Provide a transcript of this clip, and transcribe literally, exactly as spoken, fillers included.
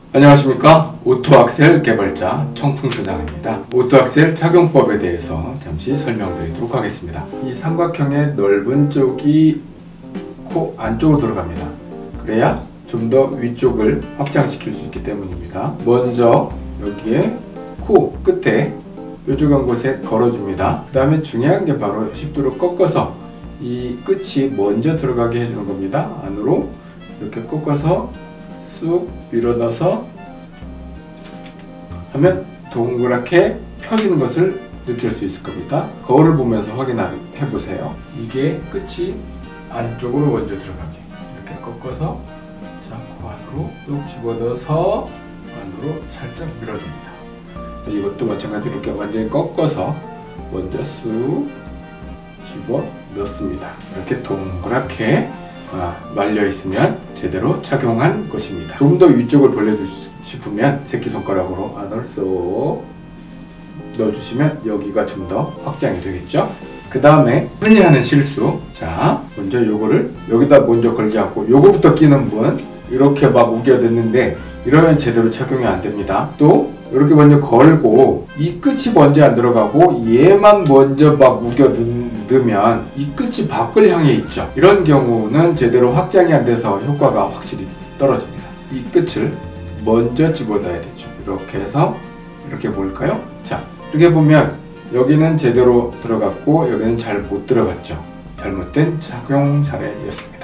안녕하십니까. 오토악셀 개발자 청풍소장입니다. 오토악셀 착용법에 대해서 잠시 설명드리도록 하겠습니다. 이 삼각형의 넓은 쪽이 코 안쪽으로 들어갑니다. 그래야 좀 더 위쪽을 확장시킬 수 있기 때문입니다. 먼저 여기에 코 끝에 뾰족한 곳에 걸어줍니다. 그 다음에 중요한 게 바로 십 도로 꺾어서 이 끝이 먼저 들어가게 해주는 겁니다. 안으로 이렇게 꺾어서 쑥 밀어넣어서 하면 동그랗게 펴지는 것을 느낄 수 있을 겁니다. 거울을 보면서 확인해 보세요. 이게 끝이 안쪽으로 먼저 들어가게 이렇게 꺾어서 자, 그 안으로 쭉 집어넣어서 안으로 살짝 밀어줍니다. 이것도 마찬가지로 이렇게 완전히 꺾어서 먼저 쑥 집어 넣습니다. 이렇게 동그랗게 아, 말려 있으면 제대로 착용한 것입니다. 좀 더 위쪽을 벌려주고 싶으면 새끼손가락으로 안을 쏙 넣어주시면 여기가 좀 더 확장이 되겠죠. 그 다음에 흔히 하는 실수, 자 먼저 요거를 여기다 먼저 걸지 않고 요거부터 끼는 분 이렇게 막 우겨 넣는데 이러면 제대로 착용이 안 됩니다. 또 이렇게 먼저 걸고 이 끝이 먼저 안 들어가고 얘만 먼저 막 우겨 넣으면 이 끝이 밖을 향해 있죠. 이런 경우는 제대로 확장이 안 돼서 효과가 확실히 떨어집니다. 이 끝을 먼저 집어넣어야 되죠. 이렇게 해서 이렇게 볼까요? 자, 이렇게 보면 여기는 제대로 들어갔고 여기는 잘 못 들어갔죠. 잘못된 착용 사례였습니다.